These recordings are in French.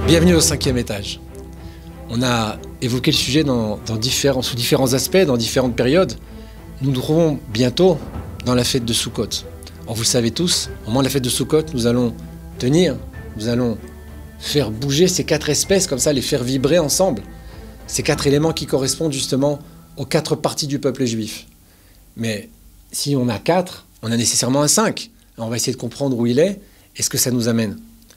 Bienvenue au 5e étage. On a évoqué le sujet sous différents aspects, dans différentes périodes. Nous nous trouvons bientôt dans la fête de Sukkot. Or, vous le savez tous, au moment de la fête de Sukkot, nous allons faire bouger ces 4 espèces, comme ça, les faire vibrer ensemble. Ces 4 éléments qui correspondent justement aux 4 parties du peuple juif. Mais si on a 4, on a nécessairement un 5. Alors, on va essayer de comprendre où il est et ce que ça nous amène.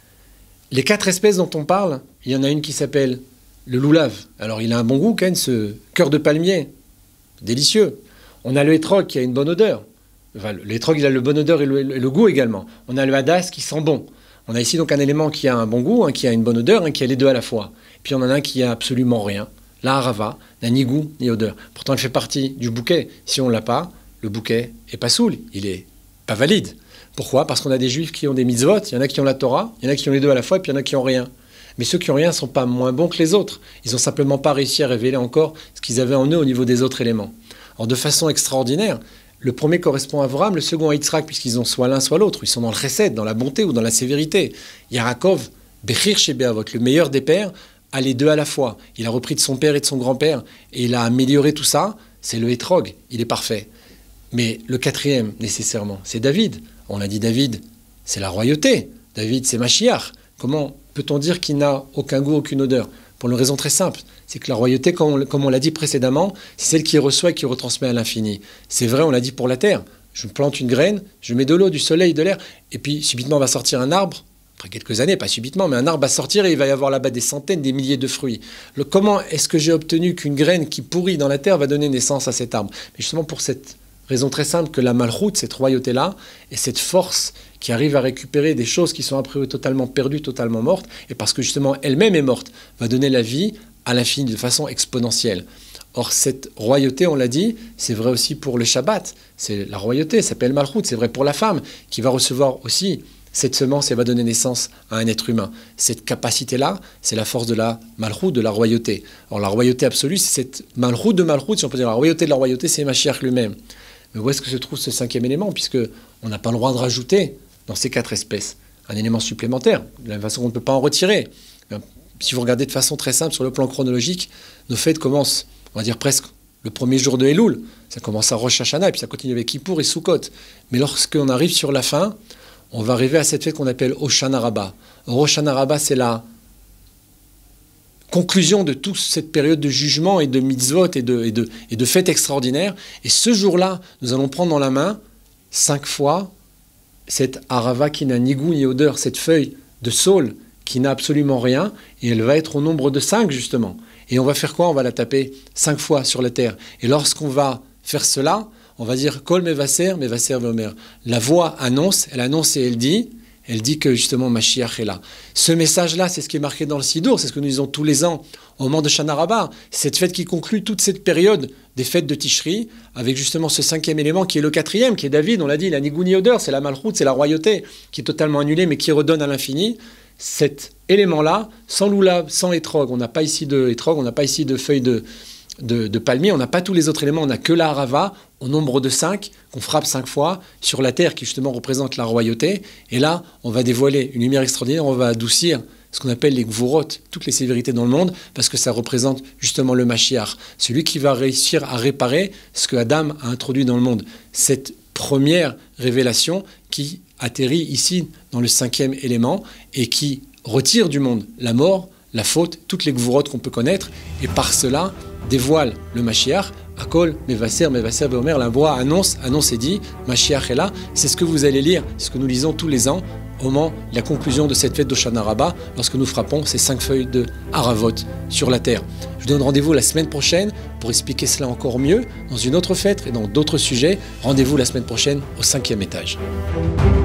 Les 4 espèces dont on parle, il y en a une qui s'appelle le loulav. Alors il a un bon goût, Ken, ce cœur de palmier, délicieux. On a le hétrog qui a une bonne odeur. Enfin, le hétrog, il a le bon odeur et le goût également. On a le hadas qui sent bon. On a ici donc un élément qui a un bon goût, qui a une bonne odeur, qui a les deux à la fois. Puis on en a un qui a absolument rien. La harava n'a ni goût ni odeur. Pourtant, elle fait partie du bouquet. Si on ne l'a pas, le bouquet n'est pas soul, il n'est pas valide. Pourquoi? Parce qu'on a des juifs qui ont des mitzvot, il y en a qui ont la Torah, il y en a qui ont les deux à la fois, et puis il y en a qui n'ont rien. Mais ceux qui n'ont rien ne sont pas moins bons que les autres. Ils n'ont simplement pas réussi à révéler encore ce qu'ils avaient en eux au niveau des autres éléments. Alors de façon extraordinaire, le premier correspond à Avraham, le second à Yitzhak, puisqu'ils ont soit l'un soit l'autre. Ils sont dans le chesed, dans la bonté ou dans la sévérité. Yarakov, Bechir chez Be'avot, le meilleur des pères, a les deux à la fois. Il a repris de son père et de son grand-père, et il a amélioré tout ça. C'est le hétrog, il est parfait. Mais le 4e, nécessairement, c'est David. On l'a dit, David, c'est la royauté. David, c'est Mashiach. Comment peut-on dire qu'il n'a aucun goût, aucune odeur? Pour une raison très simple, c'est que la royauté, comme on l'a dit précédemment, c'est celle qui reçoit et qui retransmet à l'infini. C'est vrai, on l'a dit pour la terre. Je plante une graine, je mets de l'eau, du soleil, de l'air, et puis subitement va sortir un arbre. Après quelques années, pas subitement, mais un arbre va sortir et il va y avoir là-bas des centaines, des milliers de fruits. Comment est-ce que j'ai obtenu qu'une graine qui pourrit dans la terre va donner naissance à cet arbre? Mais justement pour cette raison très simple que la malchoute, cette royauté-là, et cette force qui arrive à récupérer des choses qui sont a priori totalement perdues, totalement mortes, et parce que justement elle-même est morte, va donner la vie à l'infini de façon exponentielle. Or cette royauté, on l'a dit, c'est vrai aussi pour le Shabbat, c'est la royauté, ça s'appelle malchoute, c'est vrai pour la femme, qui va recevoir aussi cette semence et va donner naissance à un être humain. Cette capacité-là, c'est la force de la malchoute, de la royauté. Alors la royauté absolue, c'est cette malchoute de malchoute, si on peut dire la royauté de la royauté, c'est Mashiach lui-même. Mais où est-ce que se trouve ce 5e élément? Puisqu'on n'a pas le droit de rajouter dans ces 4 espèces un élément supplémentaire, de la même façon qu'on ne peut pas en retirer. Si vous regardez de façon très simple sur le plan chronologique, nos fêtes commencent, on va dire presque le premier jour de Elul. Ça commence à Rosh Hashanah et puis ça continue avec Kippour et Sukkot. Mais lorsqu'on arrive sur la fin, on va arriver à cette fête qu'on appelle Hoshana Rabbah. Hoshana Rabbah, c'est la conclusion de toute cette période de jugement et de mitzvot et de fêtes extraordinaires. Et ce jour-là, nous allons prendre dans la main 5 fois cette harava qui n'a ni goût ni odeur, cette feuille de saule qui n'a absolument rien, et elle va être au nombre de 5 justement. Et on va faire quoi? On va la taper 5 fois sur la terre. Et lorsqu'on va faire cela, on va dire Kol mevaser, mevaser veomer. La voix annonce, elle annonce et elle dit que justement Mashiach est là. Ce message-là, c'est ce qui est marqué dans le Sidour, c'est ce que nous disons tous les ans au moment de Shana Rabbah. Cette fête qui conclut toute cette période des fêtes de Tishri, avec justement ce 5e élément qui est le 4e, qui est David, on l'a dit, il a ni goût ni odeur, c'est la malchoute, c'est la royauté, qui est totalement annulée, mais qui redonne à l'infini. Cet élément-là, sans loulav, sans hétrog, on n'a pas ici de hétrog, on n'a pas ici de feuilles de palmier, on n'a pas tous les autres éléments, on n'a que la harava au nombre de 5 qu'on frappe 5 fois sur la terre qui justement représente la royauté. Et là, on va dévoiler une lumière extraordinaire, on va adoucir ce qu'on appelle les gvurot, toutes les sévérités dans le monde, parce que ça représente justement le Mashiach, celui qui va réussir à réparer ce que Adam a introduit dans le monde. Cette première révélation qui atterrit ici dans le 5e élément et qui retire du monde la mort, la faute, toutes les gvurot qu'on peut connaître, et par cela dévoile le Mashiach. Akol, mevaser, mevaser veomer, la voix annonce et dit, Mashiach est là. C'est ce que vous allez lire, c'est ce que nous lisons tous les ans au moment de la conclusion de cette fête d'Hoshana Rabbah, lorsque nous frappons ces 5 feuilles de haravot sur la terre. Je vous donne rendez-vous la semaine prochaine pour expliquer cela encore mieux dans une autre fête et dans d'autres sujets. Rendez-vous la semaine prochaine au 5e étage.